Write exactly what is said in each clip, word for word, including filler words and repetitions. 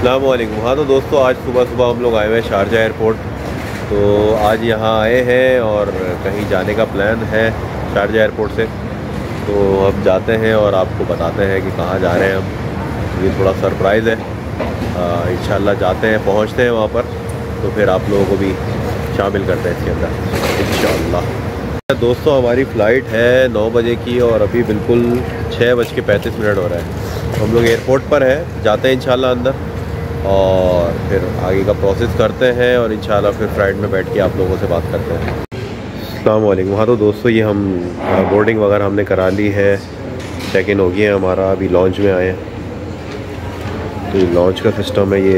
अस्सलाम वालेकुम। हाँ तो दोस्तों, आज सुबह सुबह हम लोग आए हुए हैं शारजा एयरपोर्ट। तो आज यहाँ आए हैं और कहीं जाने का प्लान है शारजा एयरपोर्ट से। तो अब जाते हैं और आपको बताते हैं कि कहाँ जा रहे हैं हम। ये थोड़ा सरप्राइज़ है। इंशाल्लाह जाते हैं, पहुँचते हैं वहाँ पर तो फिर आप लोगों को भी शामिल करते हैं इसके अंदर इंशाल्लाह। दोस्तों, हमारी फ़्लाइट है नौ बजे की और अभी बिल्कुल छः बज के पैंतीस मिनट हो रहा है। तो हम लोग एयरपोर्ट पर है, जाते हैं इंशाल्लाह अंदर और फिर आगे का प्रोसेस करते हैं और इंशाल्लाह फिर फ्लाइट में बैठ के आप लोगों से बात करते हैं। अस्सलाम वालेकुम। हाँ तो दोस्तों, ये हम बोर्डिंग वगैरह हमने करा ली है, चेक इन हो गया है हमारा, अभी लॉन्च में आए हैं। तो ये लॉन्च का सिस्टम है, ये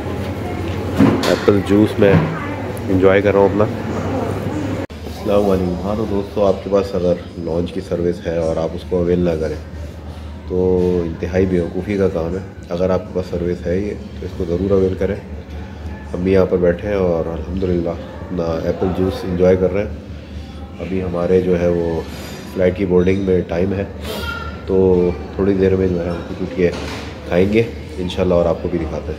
एप्पल जूस में इंजॉय कर रहा हूँ अपना। अस्सलाम वालेकुम। हाँ तो दोस्तों, आपके पास अगर लॉन्च की सर्विस है और आप उसको अवेल ना करें तो इंतहाई बेवकूफ़ी का काम है। अगर आपके पास सर्विस है ये तो इसको ज़रूर अवेल करें। हम भी यहाँ पर बैठे हैं और अल्हम्दुलिल्लाह अपना एप्पल जूस इंजॉय कर रहे हैं। अभी हमारे जो है वो फ़्लाइट की बोर्डिंग में टाइम है, तो थोड़ी देर में जो है हम कुछ के खाएँगे इंशाल्लाह और आपको भी दिखाते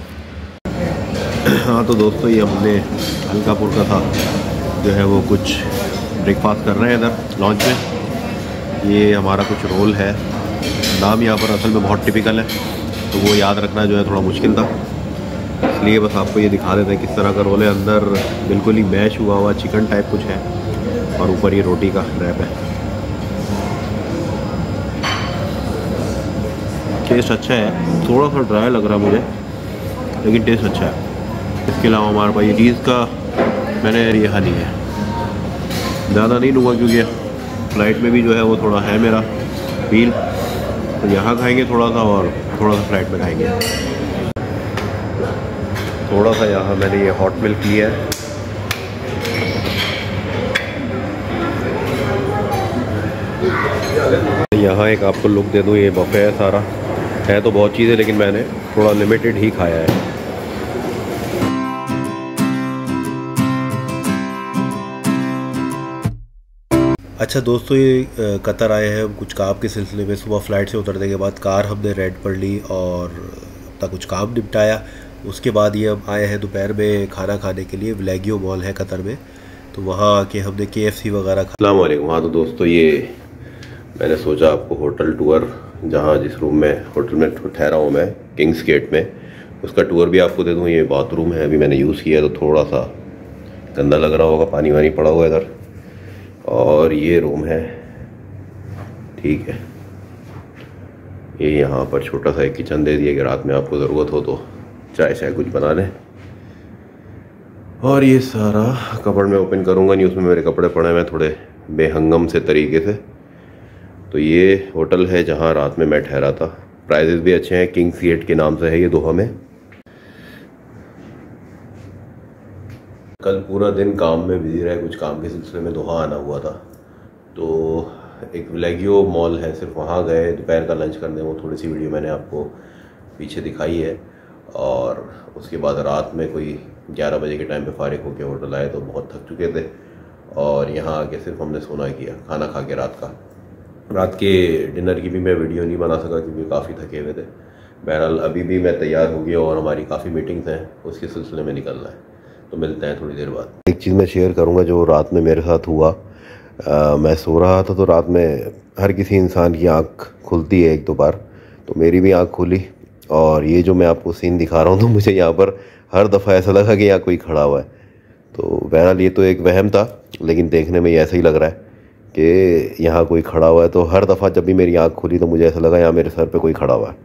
हैं। हाँ तो दोस्तों, ये हमने हल्कापुर का था जो है वो कुछ ब्रेकफास्ट कर रहे हैं इधर लॉन्च में। ये हमारा कुछ रोल है, नाम यहाँ पर असल में बहुत टिपिकल है तो वो याद रखना जो है थोड़ा मुश्किल था, इसलिए बस आपको ये दिखा देते हैं किस तरह का रोल है। अंदर बिल्कुल ही मैश हुआ हुआ चिकन टाइप कुछ है और ऊपर ये रोटी का रैप है। टेस्ट अच्छा है, थोड़ा सा ड्राई लग रहा है मुझे लेकिन टेस्ट अच्छा है। इसके अलावा हमारे पास ये चीज़ का मैंने यहाँ नहीं है, ज़्यादा नहीं लूँगा क्योंकि फ़्लाइट में भी जो है वो थोड़ा है मेरा मील, तो यहाँ खाएंगे थोड़ा सा और थोड़ा सा फ्लाइट में खाएंगे। थोड़ा सा यहाँ मैंने ये हॉट मिल्क लिया है। यहाँ एक आपको लुक दे दूँ, ये बफे है सारा, है तो बहुत चीज़ें लेकिन मैंने थोड़ा लिमिटेड ही खाया है। अच्छा दोस्तों, ये कतर आए हैं कुछ काम के सिलसिले में। सुबह फ़्लाइट से उतरने के बाद कार हमने रेंट पर ली और अपना कुछ काम निपटाया। उसके बाद ये हम आए हैं दोपहर में खाना खाने के लिए। विलेगियो मॉल है कतर में, तो वहाँ आके हमने के एफ सी वगैरह खा। अस्सलाम वालेकुम। हाँ तो दोस्तों, ये मैंने सोचा आपको होटल टूर, जहाँ जिस रूम में होटल में ठहरा हूँ मैं किंग्स गेट में, उसका टूर भी आपको दे दूँ। ये बाथरूम है, अभी मैंने यूज़ किया तो थोड़ा सा गंदा लग रहा होगा, पानी वानी पड़ा हुआ इधर। और ये रूम है, ठीक है। ये यहाँ पर छोटा सा एक किचन दे दिया कि रात में आपको ज़रूरत हो तो चाय चाय कुछ बना लें। और ये सारा कपड़ में ओपन करूँगा नहीं, उसमें मेरे कपड़े पड़े हुए थोड़े बेहंगम से तरीके से। तो ये होटल है जहाँ रात में मैं ठहरा था। प्राइजेस भी अच्छे हैं, किंग्स गेट के नाम से है ये दोहा में। कल पूरा दिन काम में बिजी रहे, कुछ काम के सिलसिले में दोहा आना हुआ था। तो एक विलेगियो मॉल है, सिर्फ वहाँ गए दोपहर का लंच करने। वो थोड़ी सी वीडियो मैंने आपको पीछे दिखाई है। और उसके बाद रात में कोई ग्यारह बजे के टाइम पे फारिग होकर होटल आए तो बहुत थक चुके थे और यहाँ आके सिर्फ हमने सोना किया, खाना खा के रात का। रात के डिनर की भी मैं वीडियो नहीं बना सका क्योंकि काफ़ी थके हुए थे। बहरहाल अभी भी मैं तैयार हो गया और हमारी काफ़ी मीटिंग्स हैं, उसके सिलसिले में निकलना है, तो मिलते हैं थोड़ी देर बाद। एक चीज़ मैं शेयर करूंगा जो रात में मेरे साथ हुआ। आ, मैं सो रहा था तो रात में हर किसी इंसान की आंख खुलती है एक दो बार, तो मेरी भी आंख खुली और ये जो मैं आपको सीन दिखा रहा हूँ तो मुझे यहाँ पर हर दफ़ा ऐसा लगा कि यहाँ कोई खड़ा हुआ है। तो बहरहाल ये तो एक वहम था, लेकिन देखने में ये ऐसा ही लग रहा है कि यहाँ कोई खड़ा हुआ है। तो हर दफ़ा जब भी मेरी आँख खुली तो मुझे ऐसा लगा यहाँ मेरे सर पर कोई खड़ा हुआ है,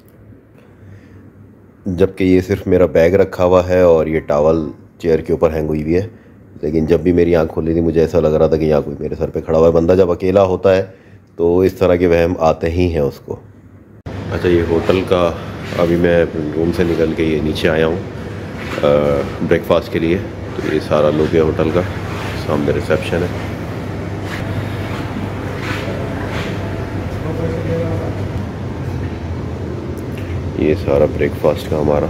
जबकि ये सिर्फ मेरा बैग रखा हुआ है और ये टॉवल चेयर के ऊपर हैंग हुई हुई है। लेकिन जब भी मेरी आंख खुली थी मुझे ऐसा लग रहा था कि यहाँ कोई मेरे सर पे खड़ा हुआ है। बंदा जब अकेला होता है तो इस तरह के वहम आते ही हैं उसको। अच्छा, ये होटल का अभी मैं रूम से निकल के ये नीचे आया हूँ ब्रेकफास्ट के लिए। तो ये सारा लुक है होटल का, सामने रिसेप्शन है। ये सारा ब्रेकफास्ट का हमारा।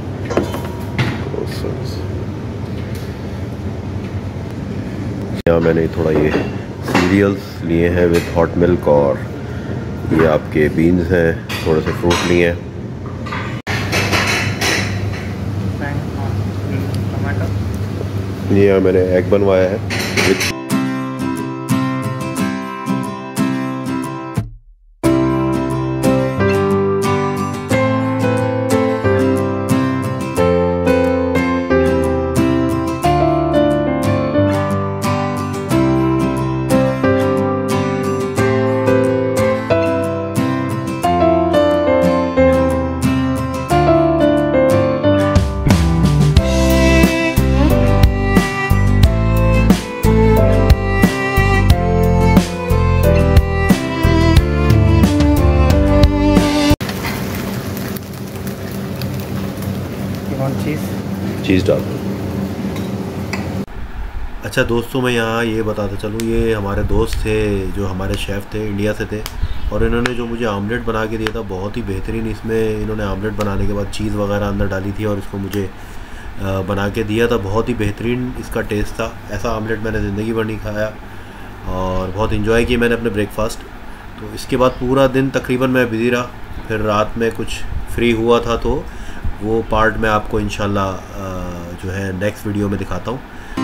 यहाँ मैंने थोड़ा ये सीरियल्स लिए हैं विद हॉट मिल्क और ये आपके बीन्स हैं, थोड़े से फ्रूट लिए हैं। ये मैंने एग बनवाया है। चीज़ डाल दो। अच्छा दोस्तों, मैं यहाँ ये बताता चलूँ, ये हमारे दोस्त थे जो हमारे शेफ़ थे, इंडिया से थे, और इन्होंने जो मुझे आमलेट बना के दिया था बहुत ही बेहतरीन। इसमें इन्होंने आमलेट बनाने के बाद चीज़ वगैरह अंदर डाली थी और इसको मुझे बना के दिया था। बहुत ही बेहतरीन इसका टेस्ट था। ऐसा आमलेट मैंने ज़िंदगी भर नहीं खाया और बहुत इन्जॉय किया मैंने अपने ब्रेकफास्ट। तो इसके बाद पूरा दिन तकरीबन मैं बिज़ी रहा। फिर रात में कुछ फ्री हुआ था तो वो पार्ट मैं आपको इंशाल्लाह जो है नेक्स्ट वीडियो में दिखाता हूँ।